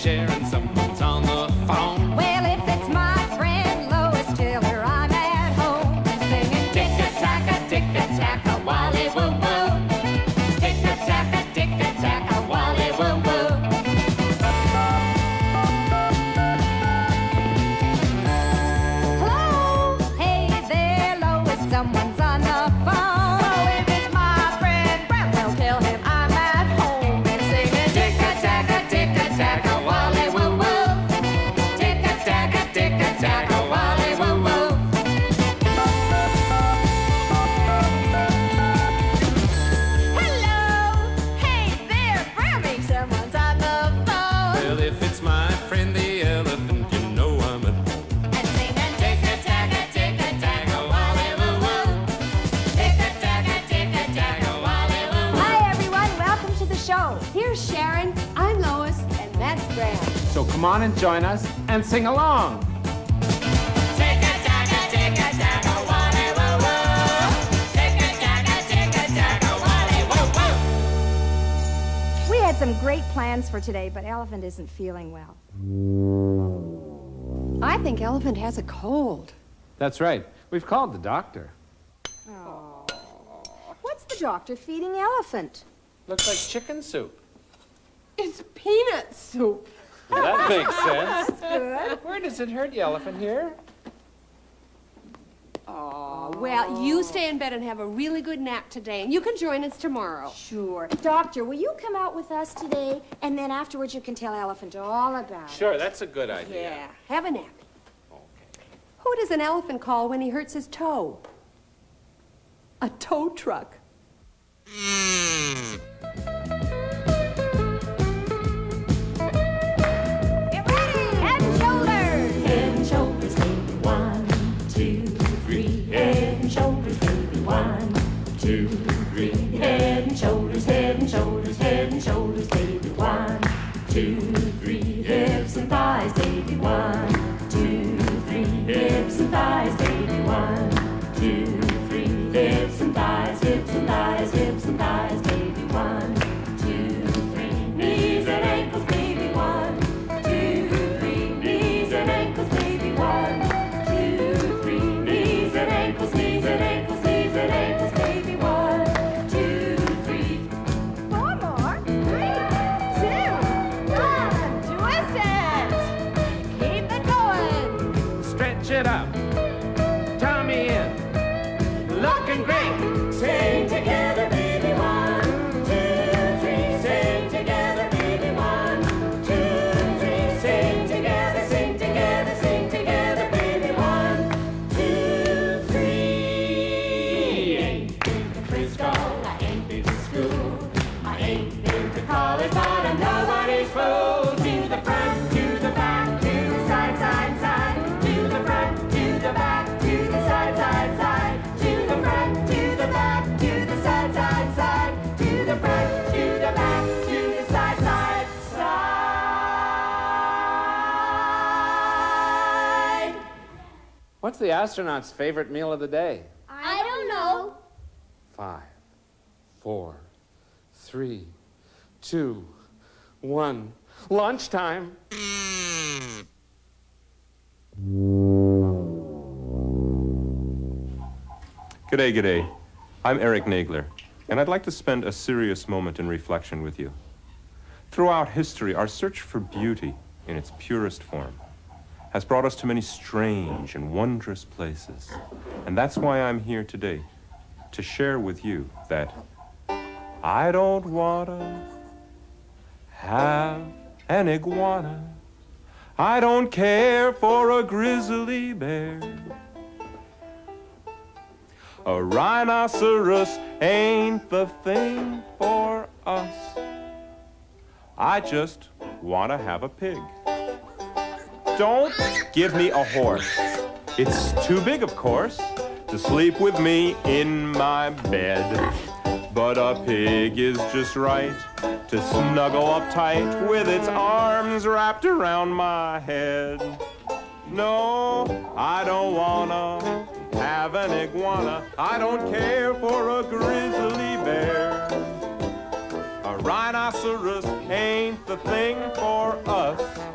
Sharon, someone's on the phone. Well, if it's my friend Lois, tell her I'm at home and singing tick-a-tack-a, tick-a-tack-a, wally-woo-woo. Tick-a-tack-a, tick-a-tack-a, wally-woo-woo. Hello? Hey there, Lois, someone's on the phone. Oh, if it's my friend Bram, well, tell him I'm at home and singing tick-a-tack-a, tick-a-tack-a, wally-woo-woo. Tick-a-tack-a, tick-a-tack-a, wally-woo-woo. Hello! Hey there, Brammy, someone's on the phone. Well, if it's my friend the elephant, you know I'm at home. And singing tick-a-tack-a, tick-a-tack-a, wally-woo-woo. Tick-a-tack-a, tick-a-tack-a, wally-woo-woo. Hi, everyone. Welcome to the show. Here's Sharon. I'm Lois. And that's Bram. So come on and join us and sing along. Tick-a-tack-a, tick-a-tack-a, wally-woo-woo. Tick-a-tack-a, tick-a-tack-a, wally-woo-woo. We had some great plans for today, but Elephant isn't feeling well. I think Elephant has a cold. That's right. We've called the doctor. Oh. What's the doctor feeding Elephant? Looks like chicken soup. It's peanut soup. Well, that makes sense. Good. Where does it hurt you, Elephant? Here? Oh, well, you stay in bed and have a really good nap today, and you can join us tomorrow. Sure. Doctor, will you come out with us today? And then afterwards you can tell Elephant all about it. Sure, that's a good idea. Yeah, have a nap. Okay. Who does an elephant call when he hurts his toe? A tow truck. Get ready! Head and shoulders! Head and shoulders, baby, 1, 2, 3. Head and shoulders, baby, 1, 2, 3. Head and shoulders, head and shoulders, head and shoulders, baby, 1, 2, 3. Hips and thighs, baby, 1, 2, 3. Hips and thighs, baby, 1, 2, 3. Hips and thighs, hips and thighs, hips and thighs, baby, 1, 2, 3. Knees and ankles, baby, 1, 2, 3. Knees and ankles, baby, 1, 2, 3. Knees and ankles, knees and ankles, knees and ankles, baby, 1, 2, 3. 4 more. 3, 2, 1. Twist it! Keep it going! Stretch it up. Tummy in. Looking great. Sing together, baby, 1, 2, 3. Sing together, baby, 1, 2, 3. Sing together, sing together, sing together, baby, 1, 2, 3. Ain't been to Frisco, I ain't been to school, I ain't been to college, but I'm nobody's fool. To the front, to the back, to the side, side, side. To the front, to the back, to the side, side, side. To the front, to the back, to the side, side, side. To the front, to the back, to the side, side, side. What's the astronaut's favorite meal of the day? I don't know. 5, 4, 3, 2, 1. Lunchtime. G'day, g'day. I'm Eric Nagler, and I'd like to spend a serious moment in reflection with you. Throughout history, our search for beauty in its purest form has brought us to many strange and wondrous places. And that's why I'm here today, to share with you that I don't wanna have an iguana. I don't care for a grizzly bear. A rhinoceros ain't the thing for us. I just want to have a pig. Don't give me a horse. It's too big, of course, to sleep with me in my bed. But a pig is just right to snuggle up tight with its arms wrapped around my head. No, I don't wanna have an iguana. I don't care for a grizzly bear. A rhinoceros ain't the thing for us.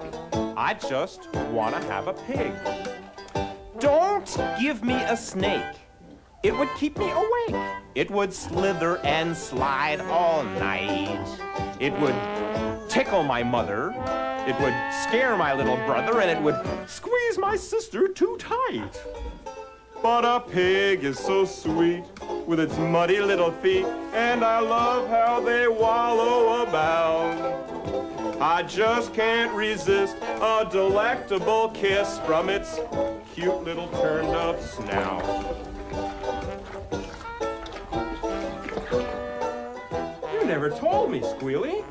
I just want to have a pig. Don't give me a snake. It would keep me awake. It would slither and slide all night. It would tickle my mother. It would scare my little brother, and it would squeeze my sister too tight. But a pig is so sweet with its muddy little feet, and I love how they wallow about. I just can't resist a delectable kiss from its cute little turned up snout. You never told me, Squealy.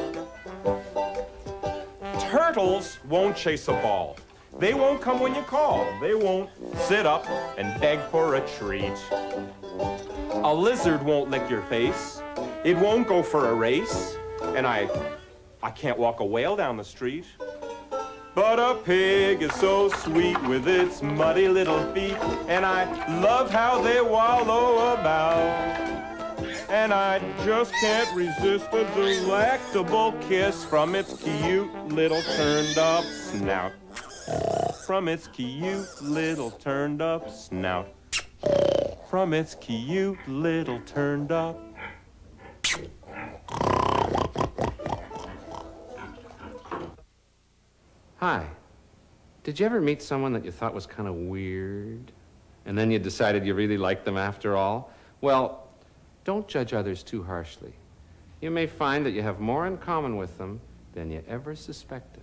Turtles won't chase a ball. They won't come when you call. They won't sit up and beg for a treat. A lizard won't lick your face. It won't go for a race. And I can't walk a whale down the street. But a pig is so sweet with its muddy little feet, and I love how they wallow about. And I just can't resist a delectable kiss from its cute little turned up snout. From its cute little turned up snout. From its cute little turned up. Hi. Did you ever meet someone that you thought was kind of weird, and then you decided you really liked them after all? Well, don't judge others too harshly. You may find that you have more in common with them than you ever suspected.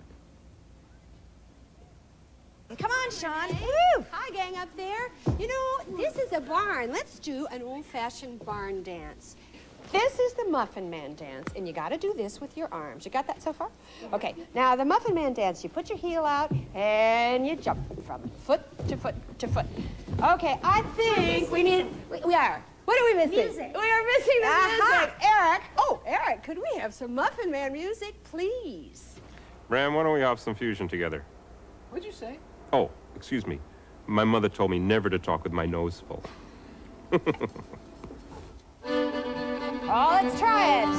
Come on, Sharon. Woo! Hi, gang up there. You know, this is a barn. Let's do an old-fashioned barn dance. This is the Muffin Man dance, and you got to do this with your arms. You got that so far? Okay, now the Muffin Man dance, you put your heel out, and you jump from foot to foot to foot. Okay, I think we need, we are. What are we missing? Music. We are missing the music. Eric. Oh, Eric, could we have some Muffin Man music, please? Bram, why don't we hop some fusion together? What'd you say? Oh, excuse me. My mother told me never to talk with my nose full. Oh, let's try it.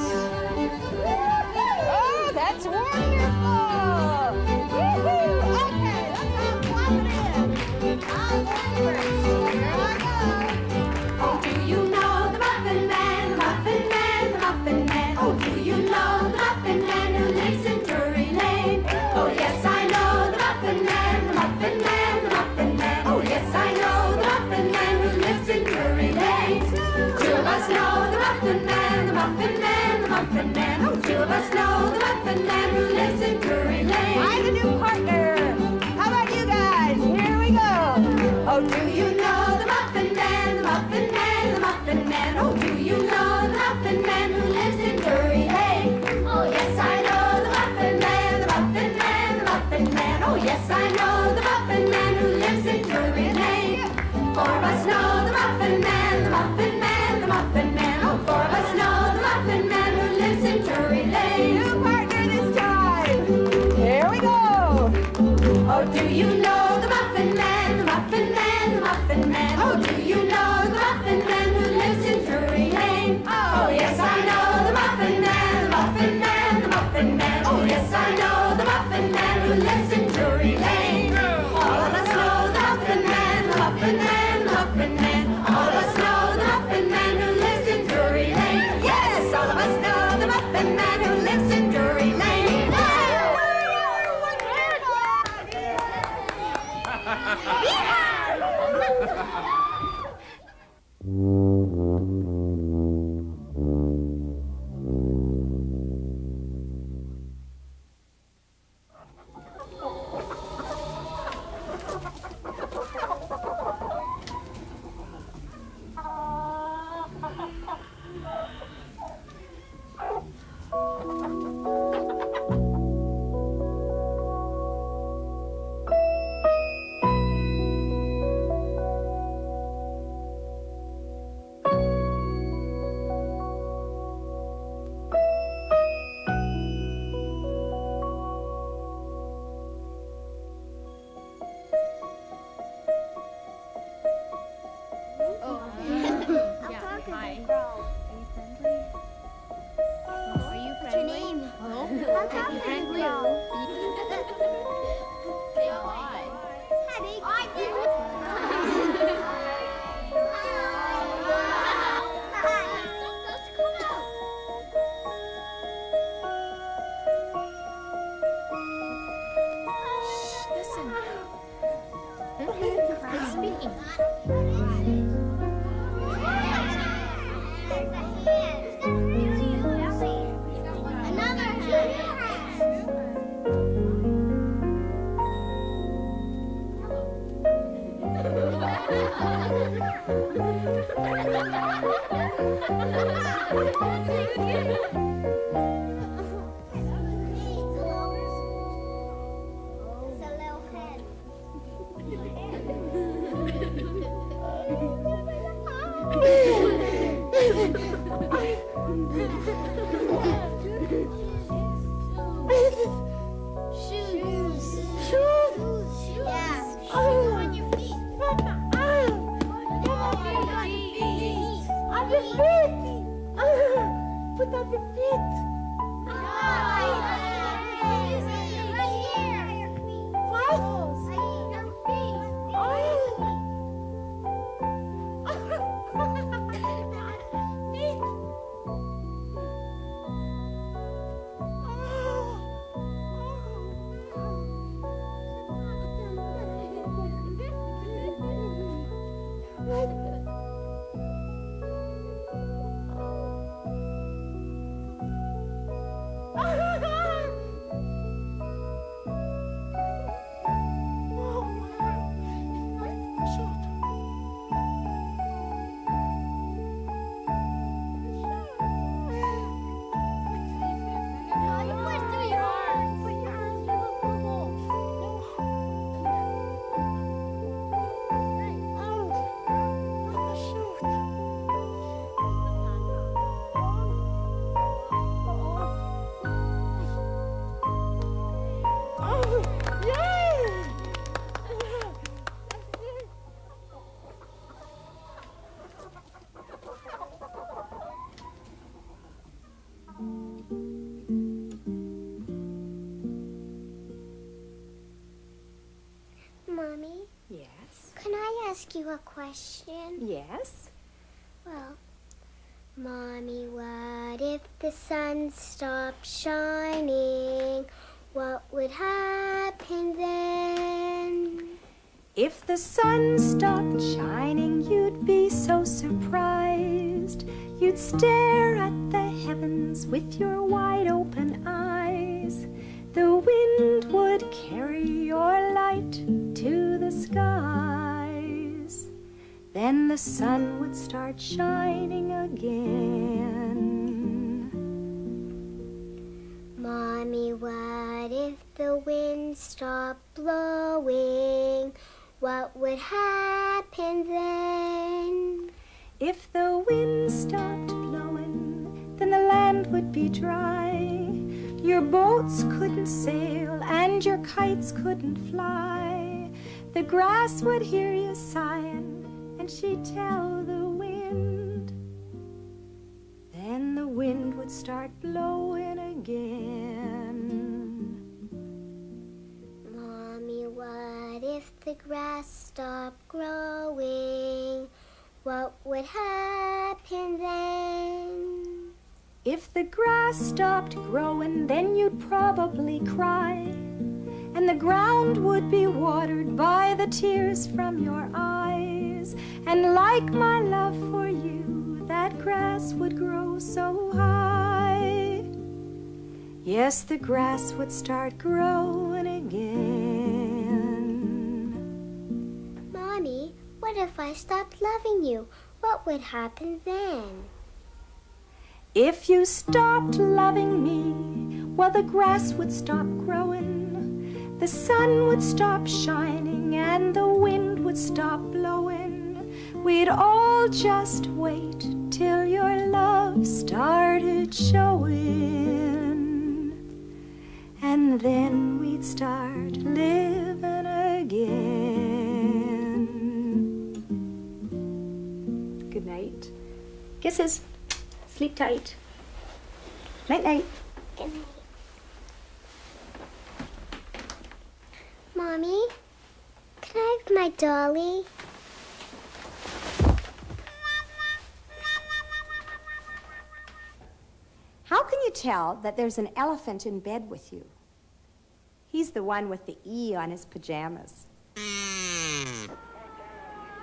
Oh, that's wonderful. Woo-hoo. Okay, let's all clap it in. I'll go first. Here I go. Oh, do you know the Muffin Man, the Muffin Man, the Muffin Man? Oh, do you know the Muffin Man who lives in Drury Lane? Oh, yes, I know the Muffin Man, the Muffin Man, the Muffin Man. Oh, yes, I know the Muffin Man who lives in Drury Lane. Two of us know the Muffin Man, the Muffin Man, the Muffin Man. Oh, two of us know the Muffin Man who lives in Drury Lane. I'm a new partner. How about you guys? Here we go. Oh, do you know the Muffin Man, the Muffin Man, the Muffin Man? Oh, do you know the Muffin Man who lives in Drury Lane? Oh, yes, I know the Muffin Man, the Muffin Man, the Muffin Man. Oh, yes, I know the Muffin Man who lives in Drury Lane. Four of us know the Muffin Man, the Muffin Man, the Muffin Man. Oh, four of us know the Muffin Man who lives in Drury Lane. New partner this time. Here we go. Oh, do you know the Muffin Man, the Muffin Man, the Muffin Man? Oh, do you know the Muffin Man who lives in Drury Lane? Oh, yes, I know the Muffin Man, the Muffin Man, the Muffin Man. Oh, yes, I know the Muffin Man who lives in Drury Lane. All of us know the Muffin Man, the Muffin Man, the Muffin Man. All of us know the Muffin Man who lives in Drury Lane. Yes, all of us know the Muffin Man who lives in Drury Lane. Mommy? Yes? Can I ask you a question? Yes? Well, Mommy, what if the sun stopped shining? What would happen then? If the sun stopped shining, you'd be so surprised. You'd stare at the heavens with your wide open eyes. The wind would carry your light to the skies. Then the sun would start shining again. Mommy, what if the wind stopped blowing? What would happen then? If the wind stopped blowing, then the land would be dry. Your boats couldn't sail and your kites couldn't fly. The grass would hear you sighing and she'd tell the wind. Then the wind would start blowing again. Mommy, what if the grass stopped growing? What would happen then? If the grass stopped growing, then you'd probably cry, and the ground would be watered by the tears from your eyes. And like my love for you, that grass would grow so high. Yes, the grass would start growing again. Mommy, what if I stopped loving you? What would happen then? If you stopped loving me, well, the grass would stop growing, the sun would stop shining, and the wind would stop blowing. We'd all just wait till your love started showing, and then we'd start living again. Good night. Kisses. Sleep tight. Night-night. Good night. Mommy, can I have my dolly? How can you tell that there's an elephant in bed with you? He's the one with the E on his pajamas.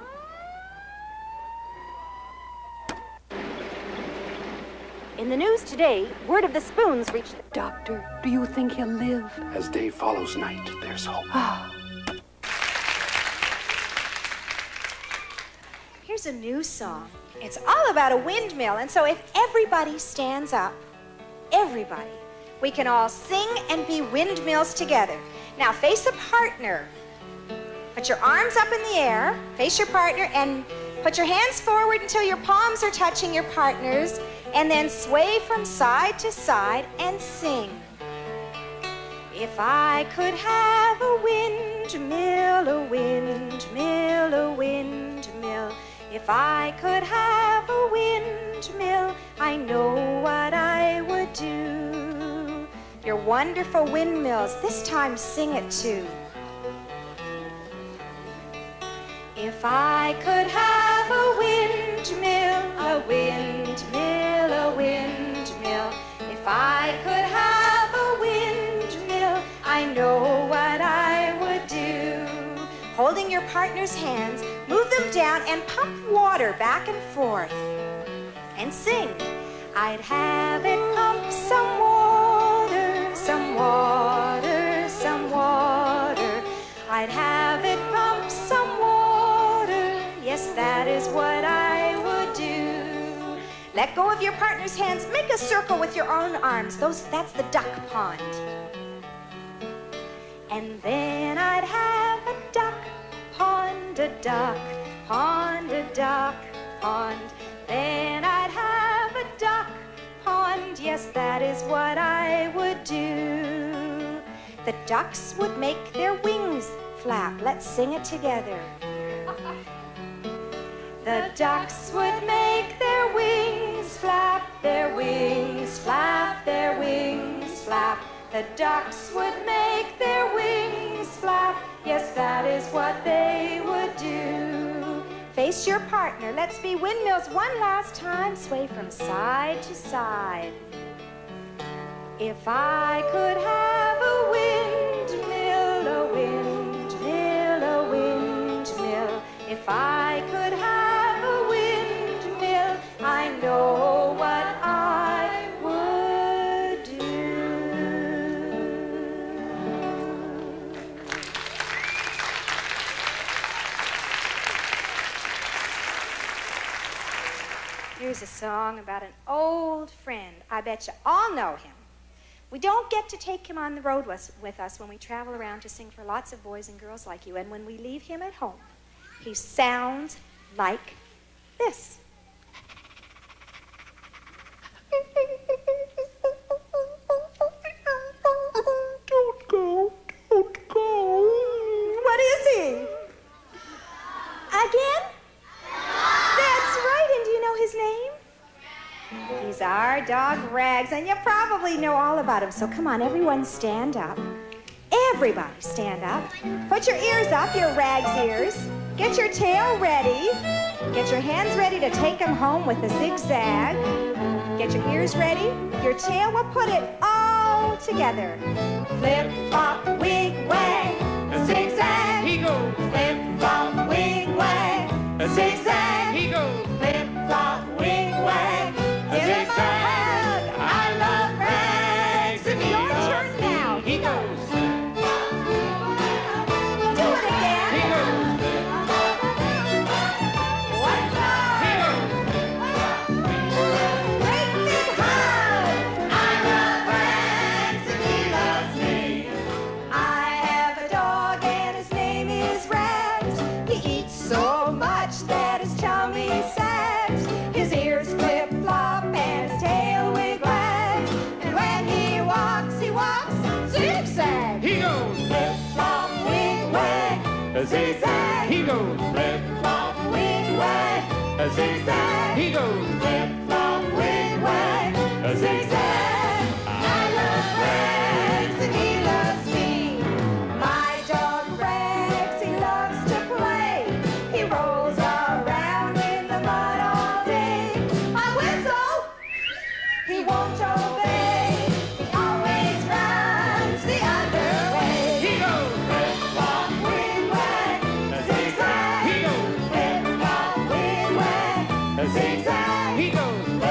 In the news today, word of the spoons reached the doctor. Do you think he'll live? As day follows night, there's hope. Here's a new song. It's all about a windmill, and so if everybody stands up, everybody, we can all sing and be windmills together. Now face a partner. Put your arms up in the air, face your partner, and put your hands forward until your palms are touching your partner's, and then sway from side to side and sing. If I could have a windmill, a windmill, a windmill. If I could have a windmill, I know what I would do. You're wonderful windmills. This time sing it too. If I could have a windmill, a windmill, a windmill. If I could have a windmill, I know what I would do. Holding your partner's hands, move them down and pump water back and forth. And sing. I'd have it pump some water, some water, some water. I'd have it pump some water. Yes, that is what I would do. Let go of your partner's hands. Make a circle with your own arms. That's the duck pond. And then I'd have a duck pond, a duck pond, a duck pond. Then I'd have a duck pond. Yes, that is what I would do. The ducks would make their wings flap. Let's sing it together. The ducks would make their wings flap, their wings flap, their wings flap. The ducks would make their wings flap. Yes, that is what they would do. Face your partner. Let's be windmills one last time. Sway from side to side. If I could have a windmill, a windmill, a windmill. If I could have a windmill, I know what I would do. Here's a song about an old friend. I bet you all know him. We don't get to take him on the road with us when we travel around to sing for lots of boys and girls like you. And when we leave him at home, he sounds like this. Don't go, don't go. What is he? Again? That's right, and do you know his name? He's our dog, Rags, and you probably know all about him. So come on, everyone stand up. Everybody stand up. Put your ears up, your Rags ears. Get your tail ready. Get your hands ready to take him home with a zigzag. Get your ears ready. Your tail will put it all together. Flip, flop, wig, wag, a zigzag. He goes. Flip, flop, wig, wag, a zigzag. He goes. Flip, flop, wig, wag, a zigzag. I love Rags, and your turn now. He goes. Do it again. He goes. What's up? He goes. Great big hug. I love Rags, and he loves me. I have a dog, and his name is Rags. He eats so much that his tummy sags. His ears flip-flop and his tail wig-wags. And when he walks zigzag. He goes flip-flop, wig-wag, a zigzag. He goes flip-flop, wig-wag, a zigzag. He goes flip-flop, wig-wag, a zigzag. I love Rags and he loves me. My dog Rags, he loves to play. He rolls around in the mud all day. I whistle, he won't obey. He always runs the other way. He goes flip-flop, wig-wag, a zigzag. He goes flip-flop, wig-wag, a zigzag. He goes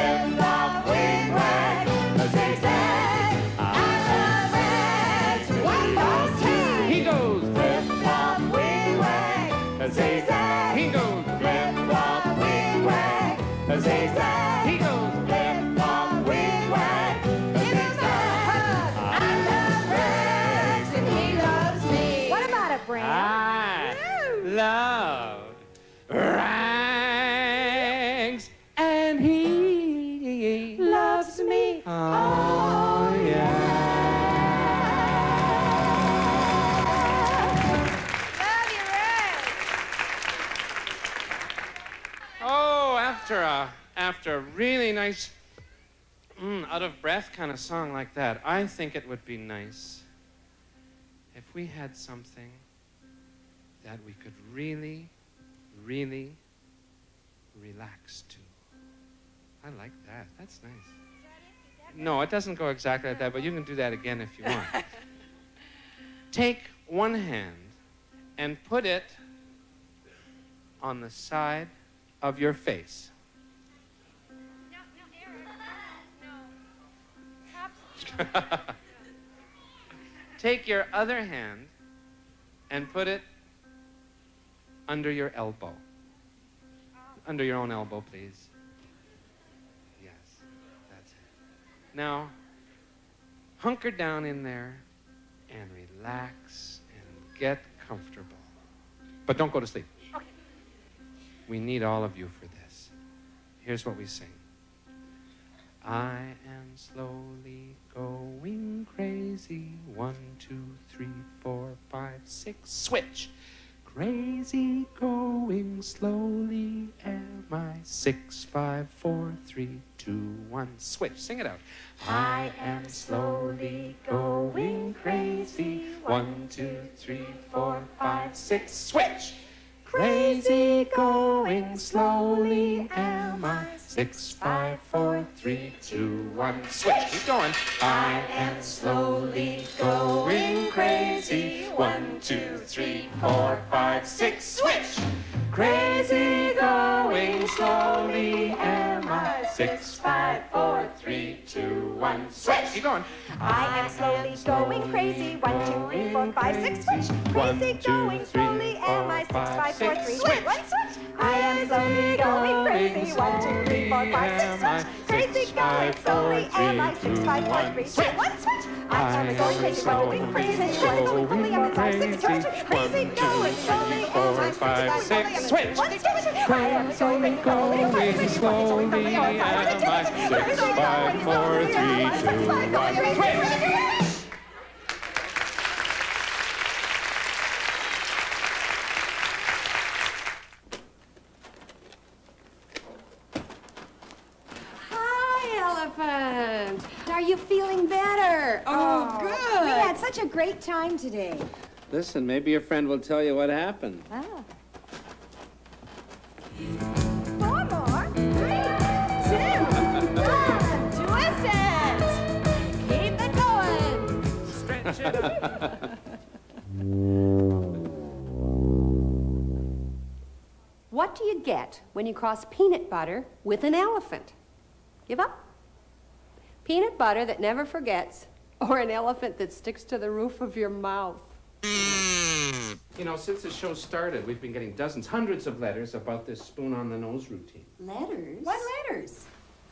Bram. I love rags, and he Loves me. Oh, yeah. Love you, Ray. Oh, after a really nice, out of breath kind of song like that, I think it would be nice if we had something that we could really, really relax to. I like that. That's nice. No, it doesn't go exactly like that, but you can do that again if you want. Take one hand and put it on the side of your face. Take your other hand and put it under your elbow. Under your own elbow, please. Yes, that's it. Now, hunker down in there and relax and get comfortable. But don't go to sleep. Okay. We need all of you for this. Here's what we sing. I am slowly going crazy. 1, 2, 3, 4, 5, 6. Switch. Crazy going slowly am I. 6, 5, 4, 3, 2, 1. Switch. Sing it out. I am slowly going crazy. 1, 2, 3, 4, 5, 6. Switch. Crazy going slowly am I. 6, 5, 4, 3, 2, 1. Switch. Keep going. I am slowly going crazy. 1, 2, 3, 4, 5, 6. Switch. Crazy going slowly am I. 6, 5, 4, 3, 2, 1. Switch. Keep going. I am slowly going crazy. 1, 2, 3, 4, 5, 6. Switch. Crazy going slowly am I. 6, 5, 4, 3, 2, 1. Switch. I am slowly going crazy. 1, 2, 3, 4, 5, 6. Switch. Crazy going slowly am I. 6, 5, 4, 3, 2, 1. Switch. I am going crazy. Going crazy. Crazy going slowly am I. 5, 6. Switch. Crazy going slowly am I. 6, 5, 4, 3, 2, 1. Switch. I am slowly going crazy. Slowly am I. 6, 5, 4, 3, 2, 1. Switch. Elephant. Are you feeling better? Oh, good. We had such a great time today. Listen, maybe your friend will tell you what happened. Oh. 4 more. 3, 2, 1. Twist it. Keep it going. Stretch it up. What do you get when you cross peanut butter with an elephant? Give up? Peanut butter that never forgets, or an elephant that sticks to the roof of your mouth. You know, since the show started, we've been getting dozens, hundreds of letters about this spoon on the nose routine. Letters? What letters?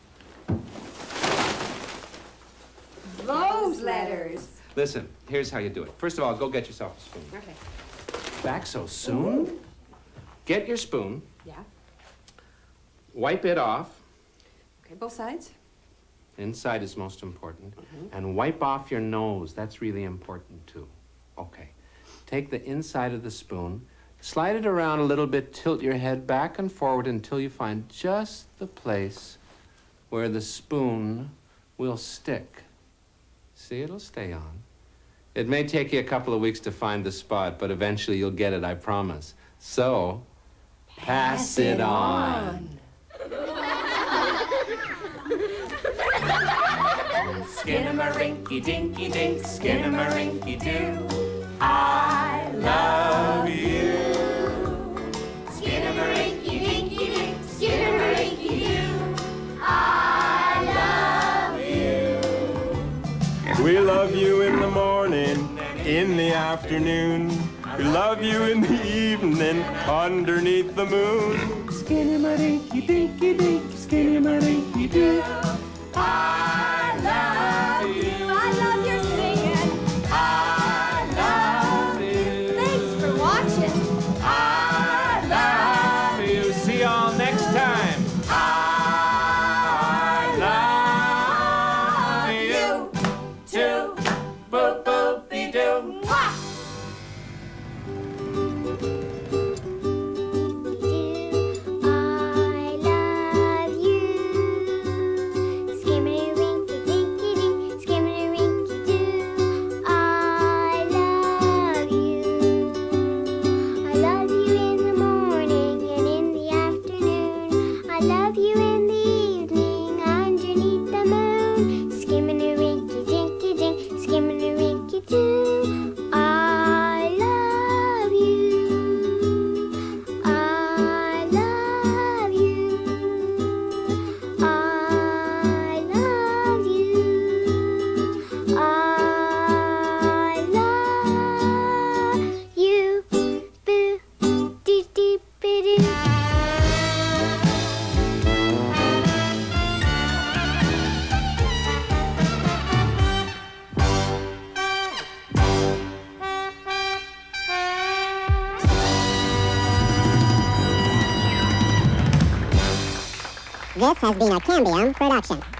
Those letters. Listen, here's how you do it. First of all, go get yourself a spoon. Okay. Back so soon? Get your spoon. Yeah. Wipe it off. Okay, both sides. Inside is most important. And wipe off your nose. That's really important, too. Okay. Take the inside of the spoon, slide it around a little bit, tilt your head back and forward until you find just the place where the spoon will stick. See, it'll stay on. It may take you a couple of weeks to find the spot, but eventually you'll get it, I promise. So, pass it on. Skin-a-ma-rinky-dinky-dink, skin-a-ma-rinky-doo. I love you. Skin-a-ma-rinky-dinky-dink, skin-a-ma-rinky-doo. I love you. We love you in the morning, in the afternoon. We love you in the evening, underneath the moon. Skinny-ma-dinky-dinky-dink, skinny-ma-dinky-doo. I love you. I love your singing. I love you. Thanks for This has been a Cambium production.